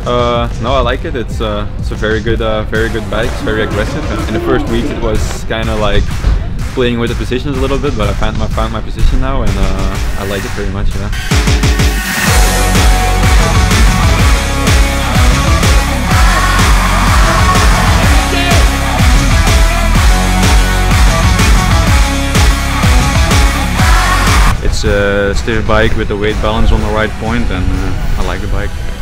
No, I like it. It's a very good bike. It's very aggressive. And in the first week, it was kind of like playing with the positions a little bit, but I found my position now, and I like it very much. Yeah. It's a stiff bike with the weight balance on the right point, and I like the bike.